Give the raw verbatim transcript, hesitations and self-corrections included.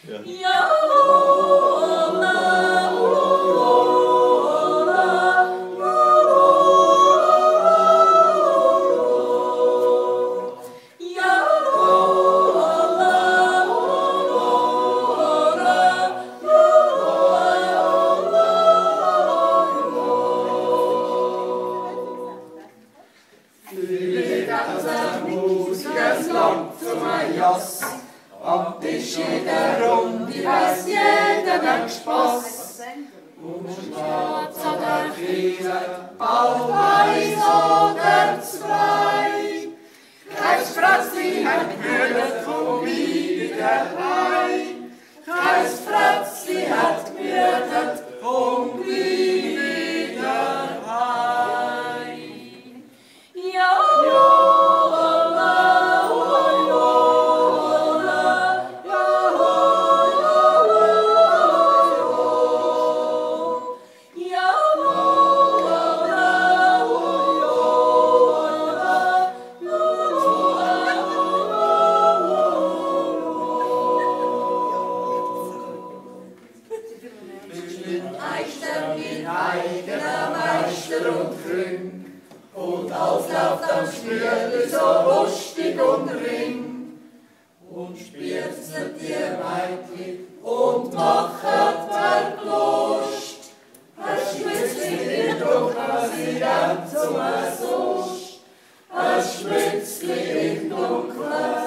Am Tisch jeder Runde weiss jeder einen Spass. Und Schwarz oder Krise, bald weiß oder zwei. Kein Fratzli hat gewürdet, komm wieder heim. Kein Fratzli hat gewürdet, komm wieder heim. Ja, ja. Und auslauft am Schnürli so lustig und ring. Und spirzelt ihr Meitli und macht Verlust. Es Schwitzli in dunkler Sieden zum Sust. Es Schwitzli in dunkler